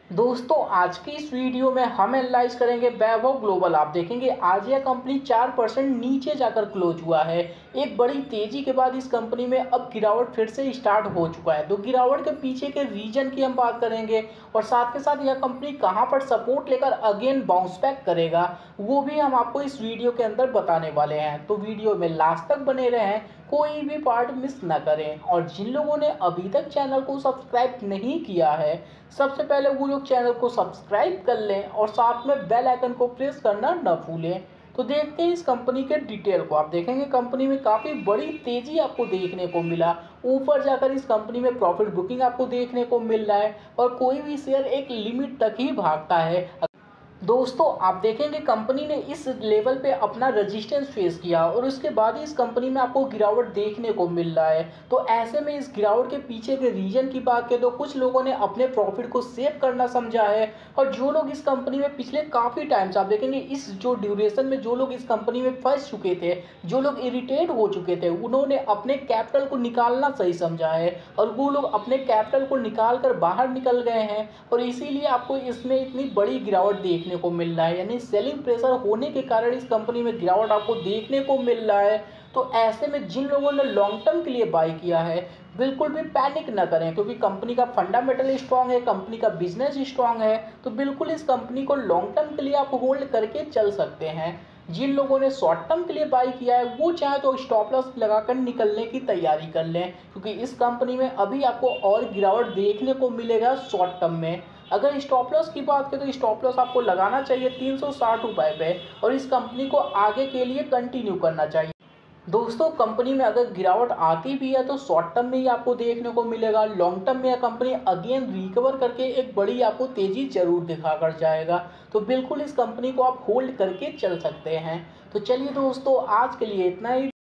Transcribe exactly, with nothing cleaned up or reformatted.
दोस्तों आज की इस वीडियो में हम एनालाइज करेंगे वैभव ग्लोबल। आप देखेंगे आज यह कंपनी चार परसेंट नीचे जाकर क्लोज हुआ है। एक बड़ी तेजी के बाद इस कंपनी में अब गिरावट फिर से स्टार्ट हो चुका है। तो गिरावट के पीछे के रीजन की हम बात करेंगे और साथ के साथ यह कंपनी कहां पर सपोर्ट लेकर अगेन बाउंस बैक करेगा वो भी हम आपको इस वीडियो के अंदर बताने वाले हैं। तो वीडियो में लास्ट तक बने रहें, कोई भी पार्ट मिस ना करें। और जिन लोगों ने अभी तक चैनल को सब्सक्राइब नहीं किया है, सबसे पहले वो लोग चैनल को सब्सक्राइब कर लें और साथ में बेल आइकन को प्रेस करना न भूलें। तो देखते हैं इस कंपनी के डिटेल को। आप देखेंगे कंपनी में काफ़ी बड़ी तेजी आपको देखने को मिला। ऊपर जाकर इस कंपनी में प्रॉफिट बुकिंग आपको देखने को मिल रहा है और कोई भी शेयर एक लिमिट तक ही भागता है। दोस्तों आप देखेंगे कंपनी ने इस लेवल पे अपना रेजिस्टेंस फेस किया और उसके बाद ही इस कंपनी में आपको गिरावट देखने को मिल रहा है। तो ऐसे में इस गिरावट के पीछे के रीजन की बात करें तो कुछ लोगों ने अपने प्रॉफिट को सेव करना समझा है और जो लोग इस कंपनी में पिछले काफ़ी टाइम से, आप देखेंगे इस जो ड्यूरेशन में जो लोग इस कंपनी में फंस चुके थे, जो लोग इरिटेट हो चुके थे, उन्होंने अपने कैपिटल को निकालना सही समझा है और वो लोग अपने कैपिटल को निकाल कर बाहर निकल गए हैं और इसीलिए आपको इसमें इतनी बड़ी गिरावट देखने को मिल रहा है। यानी सेलिंग प्रेशर होने के कारण इस कंपनी में गिरावट आपको देखने को मिल रहा है। तो ऐसे में जिन लोगों ने लॉन्ग टर्म के लिए बाय किया है, बिल्कुल भी पैनिक ना करें क्योंकि कंपनी का फंडामेंटल स्ट्रांग है, कंपनी का बिजनेस स्ट्रांग है। तो बिल्कुल इस कंपनी को लॉन्ग टर्म के लिए आप होल्ड करके चल सकते हैं। जिन लोगों ने शॉर्ट टर्म के लिए बाय किया है वो चाहे तो स्टॉप लॉस लगाकर निकलने की तैयारी कर लें क्योंकि इस कंपनी में अभी आपको और गिरावट देखने को मिलेगा शॉर्ट टर्म में। अगर स्टॉप लॉस की बात करें तो स्टॉप लॉस आपको लगाना चाहिए तीन सौ साठ रुपए पे और इस कंपनी को आगे के लिए कंटिन्यू करना चाहिए। दोस्तों कंपनी में अगर गिरावट आती भी है तो शॉर्ट टर्म में ही आपको देखने को मिलेगा। लॉन्ग टर्म में यह कंपनी अगेन रिकवर करके एक बड़ी आपको तेजी जरूर दिखा कर जाएगा। तो बिल्कुल इस कंपनी को आप होल्ड करके चल सकते हैं। तो चलिए दोस्तों आज के लिए इतना ही।